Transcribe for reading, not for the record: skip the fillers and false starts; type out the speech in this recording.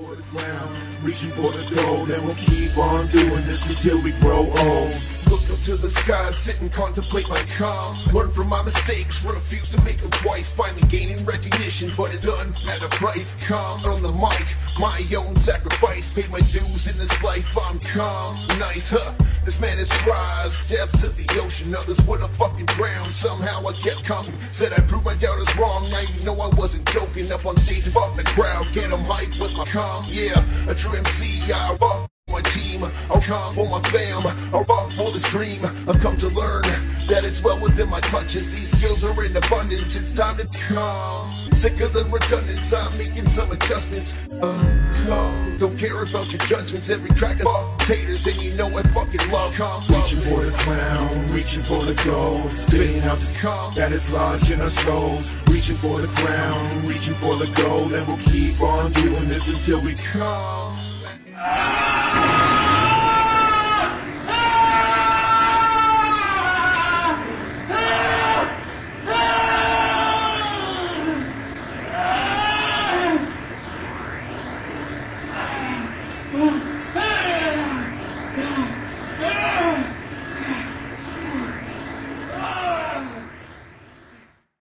For the ground, reaching for the gold, and we'll keep on doing this until we grow old. Look up to the sky, sit and contemplate my calm. Learn from my mistakes, refuse to make them twice. Finally gaining recognition, but it's done at a price. Calm on the mic, my own sacrifice. Paid my dues in this life, I'm calm. Nice, huh? This man has rise, depths of the ocean. Others would have fucking drowned. Somehow I kept coming. Said I proved my doubters wrong. Now you know I wasn't joking. Up on stage, fuck the crowd. Get them hyped with my calm. Yeah, a true MC. I rock my team. I'll come for my fam. I'll rock for this dream. I've come to learn that it's well within my clutches. These skills are in abundance. It's time to come. Sick of the redundance. I'm making some adjustments. Don't care about your judgments. Every track is fuck taters, and you know I fucking love calm. Reaching for the crown, reaching for the gold, spitting out this calm that is lodged in our souls. Reaching for the crown, reaching for the gold, and we'll keep on doing this until we come.